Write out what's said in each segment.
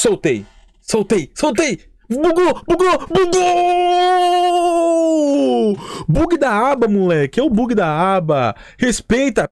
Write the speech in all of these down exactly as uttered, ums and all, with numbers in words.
Soltei, soltei, soltei. Bugou, bugou, bugou! Bug da aba, moleque. É o bug da aba. Respeita.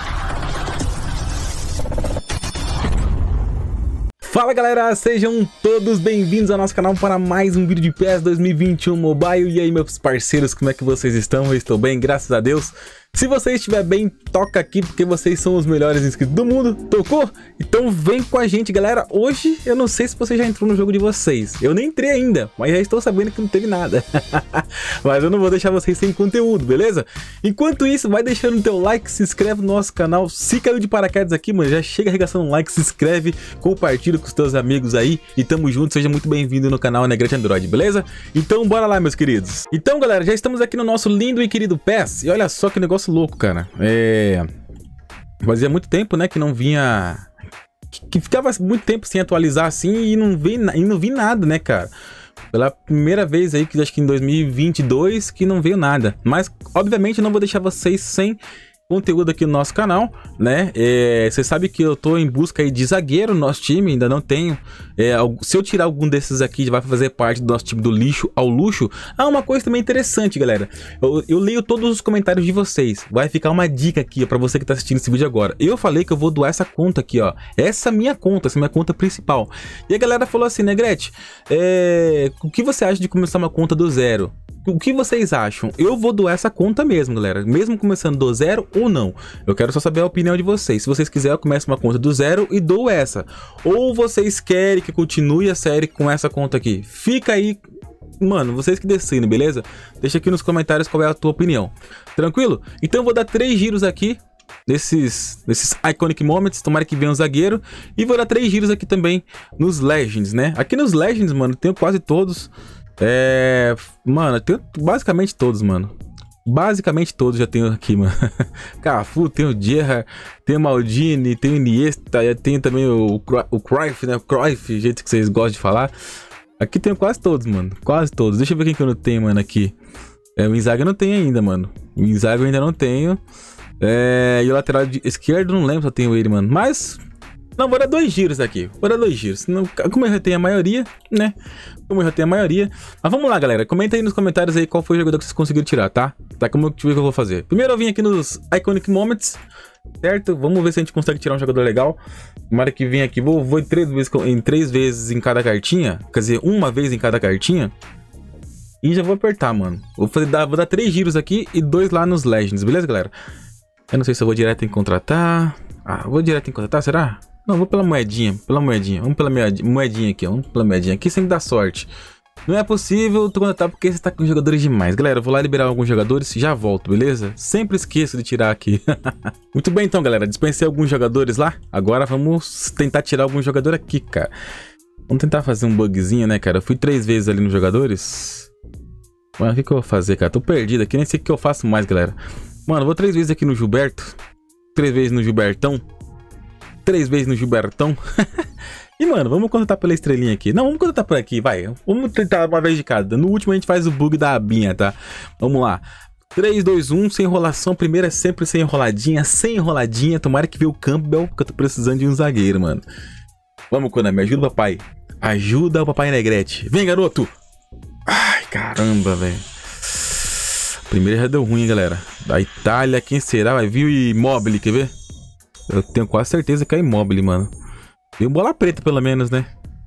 Fala galera, sejam todos bem-vindos ao nosso canal para mais um vídeo de P E S dois mil e vinte e um Mobile. E aí meus parceiros, como é que vocês estão? Eu estou bem, graças a Deus. Se você estiver bem, toca aqui porque vocês são os melhores inscritos do mundo. Tocou? Então vem com a gente, galera. Hoje eu não sei se você já entrou no jogo de vocês. Eu nem entrei ainda, mas já estou sabendo que não teve nada. Mas eu não vou deixar vocês sem conteúdo, beleza? Enquanto isso, vai deixando o teu like, se inscreve no nosso canal. Se caiu de paraquedas aqui, mano, já chega arregaçando um like, se inscreve, compartilha com os teus amigos aí. E tamo junto, seja muito bem-vindo no canal Negrete Android, beleza? Então bora lá, meus queridos. Então, galera, já estamos aqui no nosso lindo e querido P E S. E olha só que negócio louco, cara. É... Fazia muito tempo, né, que não vinha... Que, que ficava muito tempo sem atualizar assim e não vi, e não vi nada, né, cara? Pela primeira vez aí, que acho que em dois mil e vinte e dois, que não veio nada. Mas, obviamente, eu não vou deixar vocês sem conteúdo aqui no nosso canal, né? É, você sabe que eu tô em busca aí de zagueiro no nosso time, ainda não tenho. É, se eu tirar algum desses aqui, vai fazer parte do nosso time do lixo ao luxo. Ah, uma coisa também interessante, galera. Eu, eu leio todos os comentários de vocês. Vai ficar uma dica aqui, ó, pra você que tá assistindo esse vídeo agora. Eu falei que eu vou doar essa conta aqui, ó. Essa minha conta, essa minha conta principal. E a galera falou assim, Negrete, é, o que você acha de começar uma conta do zero? O que vocês acham? Eu vou doar essa conta mesmo, galera. Mesmo começando do zero ou não. Eu quero só saber a opinião de vocês. Se vocês quiserem, eu começo uma conta do zero e dou essa. Ou vocês querem que continue a série com essa conta aqui? Fica aí, mano, vocês que decidem, beleza? Deixa aqui nos comentários qual é a tua opinião. Tranquilo? Então eu vou dar três giros aqui. Desses, desses Iconic Moments, tomara que venha um zagueiro. E vou dar três giros aqui também nos Legends, né? Aqui nos Legends, mano, tenho quase todos. É... Mano, eu tenho basicamente todos, mano. Basicamente todos já tenho aqui, mano. Cafu, tem o Gerrard, tem o Maldini, tem o Iniesta, tem também o, o Cruyff, né? O Cruyff, jeito que vocês gostam de falar. Aqui tenho quase todos, mano. Quase todos. Deixa eu ver quem que eu não tenho, mano, aqui. É, o Inzaghi eu não tenho ainda, mano. O Inzaghi eu ainda não tenho. É... E o lateral esquerdo, não lembro se eu tenho ele, mano. Mas... Não, vou dar dois giros aqui. Vou dar dois giros. Não, como eu já tenho a maioria, né? Como eu já tenho a maioria. Mas vamos lá, galera. Comenta aí nos comentários aí qual foi o jogador que vocês conseguiram tirar, tá? Tá, como eu, que eu vou fazer. Primeiro eu vim aqui nos Iconic Moments, certo? Vamos ver se a gente consegue tirar um jogador legal. Tomara que vem aqui. Vou, vou em, três vezes, em três vezes em cada cartinha. Quer dizer, uma vez em cada cartinha. E já vou apertar, mano. Vou, fazer, vou dar três giros aqui e dois lá nos Legends, beleza, galera? Eu não sei se eu vou direto em contratar. Ah, vou direto em contratar, será? Não, vou pela moedinha, pela moedinha. Vamos pela moedinha aqui, ó. Vamos pela moedinha aqui, sempre dá sorte. Não é possível tu contratar porque você tá com jogadores demais. Galera, eu vou lá liberar alguns jogadores e já volto, beleza? Sempre esqueço de tirar aqui. Muito bem, então, galera. Dispensei alguns jogadores lá. Agora vamos tentar tirar alguns jogadores aqui, cara. Vamos tentar fazer um bugzinho, né, cara? Eu fui três vezes ali nos jogadores. Mano, o que que eu vou fazer, cara? Tô perdido aqui, nem sei o que eu faço mais, galera. Mano, eu vou três vezes aqui no Gilberto. Três vezes no Gilbertão. Três vezes no Gilbertão. E, mano, vamos contratar pela estrelinha aqui. Não, vamos contratar por aqui, vai. Vamos tentar uma vez de cada. No último a gente faz o bug da abinha, tá? Vamos lá. três, dois, um, sem enrolação. Primeiro é sempre sem enroladinha, sem enroladinha. Tomara que veja o Campbell, que eu tô precisando de um zagueiro, mano. Vamos, Konami, ajuda o papai. Ajuda o papai Negrete. Vem, garoto. Ai, caramba, velho. Primeiro já deu ruim, galera. Da Itália, quem será? Vai vir o Immobile, quer ver? Eu tenho quase certeza que é Immobile, mano. Deu bola preta, pelo menos, né?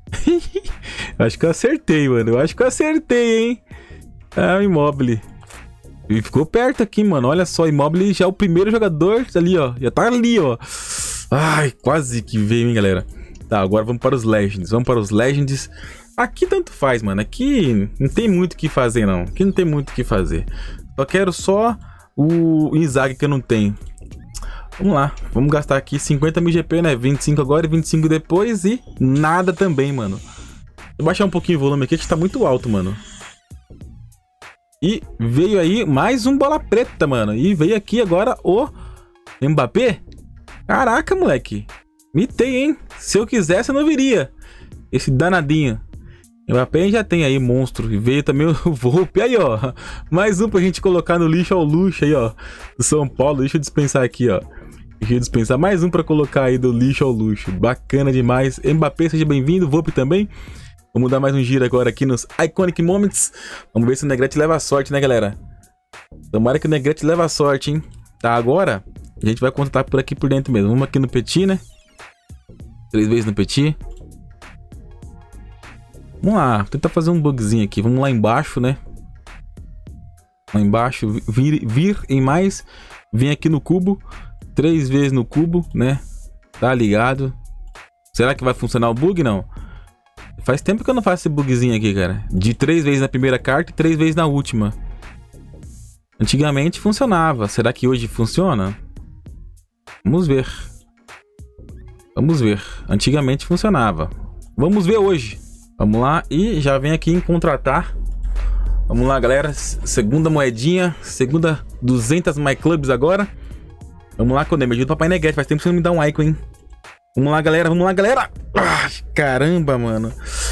Acho que eu acertei, mano. Eu acho que eu acertei, hein? Ah, o Immobile. E ficou perto aqui, mano. Olha só, Immobile já é o primeiro jogador ali, ó. Já tá ali, ó. Ai, quase que veio, hein, galera. Tá, agora vamos para os Legends. Vamos para os Legends. Aqui tanto faz, mano. Aqui não tem muito o que fazer, não. Aqui não tem muito o que fazer. Só quero só o Inzaghi que eu não tenho. Vamos lá, vamos gastar aqui cinquenta mil G P, né? vinte e cinco agora e vinte e cinco depois e nada também, mano. Vou baixar um pouquinho o volume aqui que tá muito alto, mano. E veio aí mais um bola preta, mano. E veio aqui agora o Mbappé. Caraca, moleque. Mitei, hein? Se eu quisesse, eu não viria. Esse danadinho. Mbappé já tem aí, monstro. E veio também o Volpe. Aí, ó. Mais um pra gente colocar no lixo ao luxo aí, ó. Do São Paulo. Deixa eu dispensar aqui, ó. Deixa eu dispensar mais um pra colocar aí do lixo ao luxo. Bacana demais. Mbappé, seja bem-vindo. Volpe também. Vamos dar mais um giro agora aqui nos Iconic Moments. Vamos ver se o Negrete leva a sorte, né, galera? Tomara que o Negrete leva a sorte, hein? Tá, agora a gente vai contratar por aqui por dentro mesmo. Vamos aqui no Petit, né? Três vezes no Petit. Vamos lá, vou tentar fazer um bugzinho aqui. Vamos lá embaixo, né? Lá embaixo, vir, vir em mais. Vem aqui no cubo. Três vezes no cubo, né? Tá ligado? Será que vai funcionar o bug? Não. Faz tempo que eu não faço esse bugzinho aqui, cara. De três vezes na primeira carta e três vezes na última. Antigamente funcionava. Será que hoje funciona? Vamos ver. Vamos ver. Antigamente funcionava. Vamos ver hoje. Vamos lá. E já vem aqui em contratar. Vamos lá, galera. Segunda moedinha. Segunda duzentas MyClubs agora. Vamos lá, Koné. Me ajuda o Papai Negrete. Faz tempo que você não me dá um icon, hein? Vamos lá, galera. Vamos lá, galera. Ai, caramba, mano.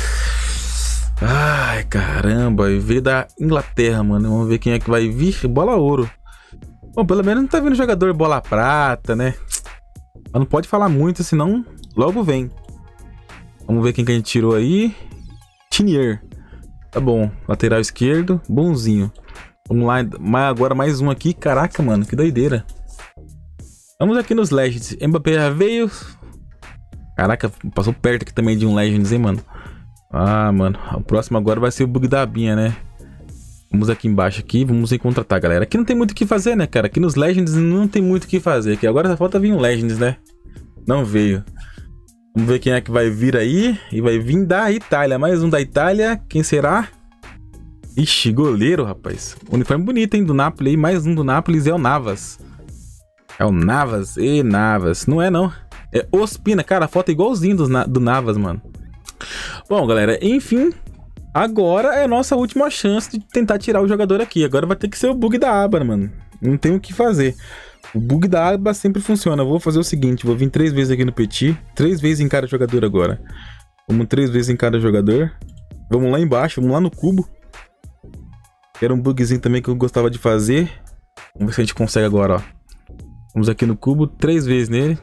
Ai, caramba. Veio da Inglaterra, mano. Vamos ver quem é que vai vir. Bola ouro. Bom, pelo menos não tá vindo jogador bola prata, né? Mas não pode falar muito, senão logo vem. Vamos ver quem que a gente tirou aí. Tinier. Tá bom. Lateral esquerdo. Bonzinho. Vamos lá. Agora mais um aqui. Caraca, mano. Que doideira. Vamos aqui nos Legends. Mbappé já veio. Caraca, passou perto aqui também de um Legends, hein, mano. Ah, mano. O próximo agora vai ser o bug da abinha, né? Vamos aqui embaixo aqui. Vamos em contratar, galera. Aqui não tem muito o que fazer, né, cara? Aqui nos Legends não tem muito o que fazer. Aqui agora só falta vir um Legends, né? Não veio. Vamos ver quem é que vai vir aí. E vai vir da Itália. Mais um da Itália. Quem será? Ixi, goleiro, rapaz. Uniforme bonito, hein? Do Napoli aí. Mais um do Napoli. É o Navas. É o Navas. E Navas. Não é, não. É Ospina. Cara, a foto é igualzinho do, do Navas, mano. Bom, galera. Enfim. Agora é a nossa última chance de tentar tirar o jogador aqui. Agora vai ter que ser o bug da aba, mano. Não tem o que fazer. O bug da aba sempre funciona. Eu vou fazer o seguinte. Vou vir três vezes aqui no Petit. Três vezes em cada jogador agora. Vamos três vezes em cada jogador. Vamos lá embaixo. Vamos lá no cubo. Era um bugzinho também que eu gostava de fazer. Vamos ver se a gente consegue agora, ó. Vamos aqui no cubo. Três vezes nele.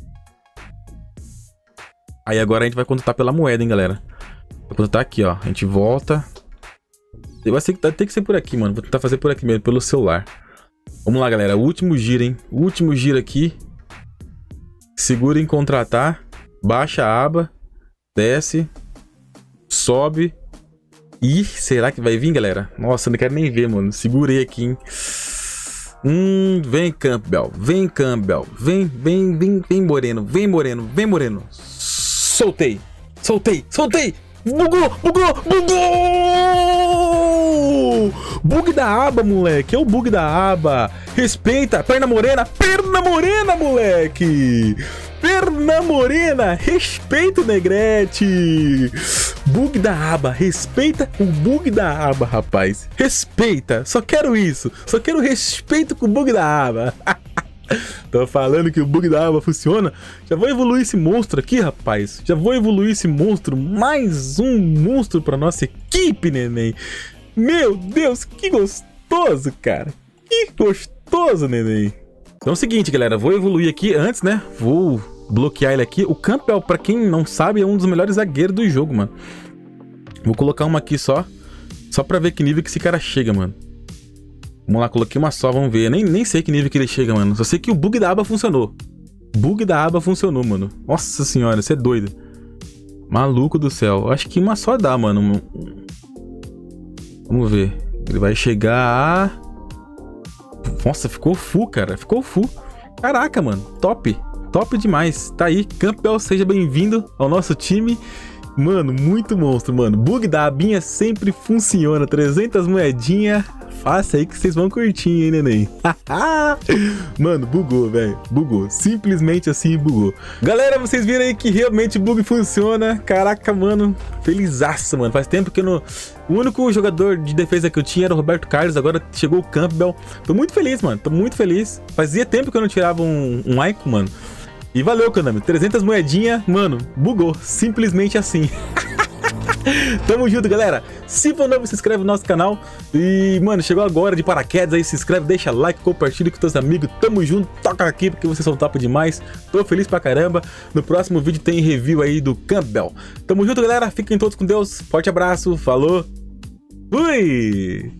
Aí agora a gente vai contratar pela moeda, hein, galera. Vou contratar aqui, ó. A gente volta. Vai ser, tem que ser por aqui, mano. Vou tentar fazer por aqui mesmo, pelo celular. Vamos lá, galera. O último giro, hein? O último giro aqui. Segura em contratar. Baixa a aba. Desce. Sobe. Ih, será que vai vir, galera? Nossa, eu não quero nem ver, mano. Segurei aqui, hein? Hum, vem, Campbell. Vem, Campbell. Vem, vem, vem, vem, Moreno. Vem, Moreno. Vem, Moreno. Soltei. Soltei. Soltei. Bugou, bugou, bugou! Bug da aba, moleque. É o bug da aba. Respeita. Perna morena. Perna morena, moleque. Perna morena. Respeita o Negrete. Bug da aba. Respeita o bug da aba, rapaz. Respeita. Só quero isso. Só quero respeito com o bug da aba. Tô falando que o bug da aba funciona. Já vou evoluir esse monstro aqui, rapaz. Já vou evoluir esse monstro. Mais um monstro pra nossa equipe, neném. Meu Deus, que gostoso, cara. Que gostoso, neném. Então é o seguinte, galera. Vou evoluir aqui antes, né? Vou bloquear ele aqui. O Campbell, pra quem não sabe, é um dos melhores zagueiros do jogo, mano. Vou colocar uma aqui só. Só pra ver que nível que esse cara chega, mano. Vamos lá, coloquei uma só, vamos ver. Nem, nem sei que nível que ele chega, mano. Só sei que o bug da aba funcionou. Bug da aba funcionou, mano. Nossa senhora, você é doido. Maluco do céu. Acho que uma só dá, mano. Vamos ver. Ele vai chegar a... Nossa, ficou full, cara. Ficou full. Caraca, mano. Top. Top demais. Tá aí. Campbell, seja bem-vindo ao nosso time. Mano, muito monstro, mano. Bug da abinha sempre funciona. trezentas moedinhas. Faça aí que vocês vão curtir, hein, neném. Mano, bugou, velho. Bugou. Simplesmente assim, bugou. Galera, vocês viram aí que realmente o bug funciona. Caraca, mano. Felizaço, mano. Faz tempo que eu não... O único jogador de defesa que eu tinha era o Roberto Carlos. Agora chegou o Campbell. Tô muito feliz, mano. Tô muito feliz. Fazia tempo que eu não tirava um, um icon, mano. E valeu, Konami. trezentas moedinhas, mano. Bugou. Simplesmente assim. Tamo junto, galera. Se for novo, se inscreve no nosso canal. E, mano, chegou agora de paraquedas aí, se inscreve, deixa like, compartilha com teus amigos. Tamo junto, toca aqui porque vocês são top demais. Tô feliz pra caramba. No próximo vídeo tem review aí do Campbell. Tamo junto, galera. Fiquem todos com Deus. Forte abraço, falou. Fui!